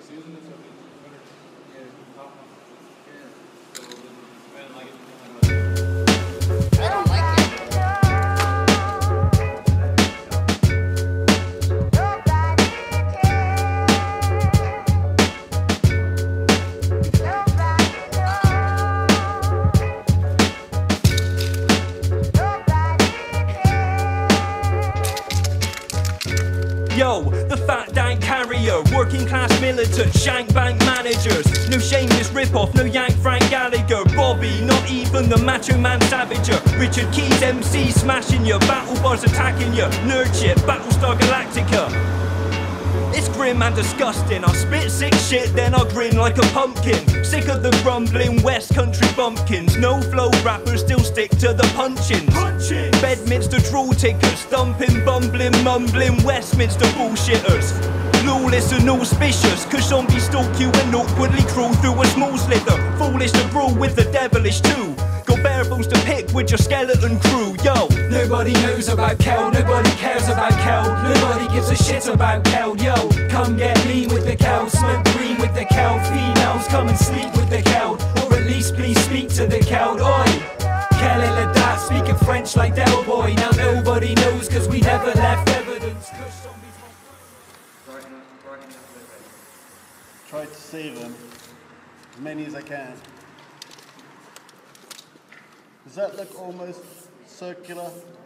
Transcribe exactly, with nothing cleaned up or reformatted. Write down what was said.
Yo, the fat dank carrier, working class militant, shank bank managers. No shameless rip-off, no yank Frank Gallagher. Bobby, not even the macho man savager. Richard Keys M C smashing you, battle bars attacking you. Nerd shit, Battlestar Galactica. It's grim and disgusting. I'll spit sick shit, then I'll grin like a pumpkin. Sick of the grumbling West Country bumpkins. No flow rappers still stick to the punchins. Punchin'. Bedminster drool tickers, thumping, bumbling, mumbling Westminster bullshitters. Lawless and auspicious, cause zombies stalk you and awkwardly crawl through a small slither. Foolish to brawl with the devilish too. Got bare balls to pick with your skeleton crew, yo. Nobody knows about Kel, nobody cares about Kel. Nobody gives a shit about Kel, yo. Come get lean with the Kel, smoke green with the Kel. Females come and sleep with the Kel, or at least please speak to the Kel. Oi, Kel et le dat, speaking French like Del Boy. Now nobody knows cause we never left evidence. Try to save them, as many as I can. Does that look almost circular?